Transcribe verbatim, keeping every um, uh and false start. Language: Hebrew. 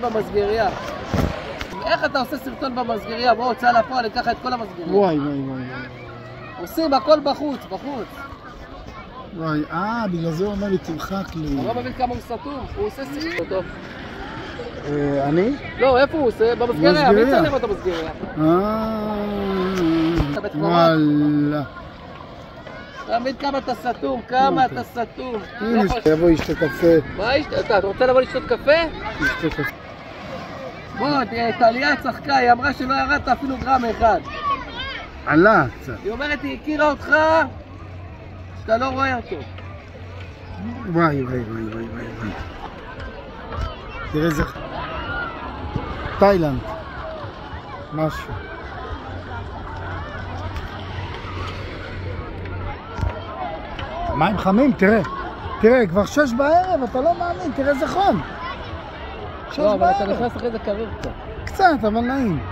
במסגריה. איך אתה עושה סרטון במסגריה? בואו, הוצאה לפועל, אני אקח את כל המסגריה. וואי וואי וואי. עושים הכל בחוץ, בחוץ. וואי, אה, בגלל זה הוא אומר לי, תרחק לי. אני לא מבין כמה הוא סתום, הוא עושה סרטון טוב. אני? לא, איפה הוא עושה? במסגריה, מי צריך לראות את המסגריה? אה... וואלה. אתה מבין כמה אתה סתום, כמה אתה סתום. הנה, יבוא לשתות קפה. מה יש? אתה רוצה לבוא לשתות קפה? לשתות קפה. בוא, טליה צחקה, היא אמרה שלא ירדת אפילו גרם אחד. עלה קצת. היא אומרת, היא הכירה אותך שאתה לא רואה אותו. וואי וואי וואי וואי וואי. תראה איזה... תאילנד. משהו. המים חמים, תראה. תראה, כבר שש בערב, אתה לא מאמין, תראה איזה חום. לא, אבל אתה נכנס אחרי זה קריר קצת. קצת, אבל נעים.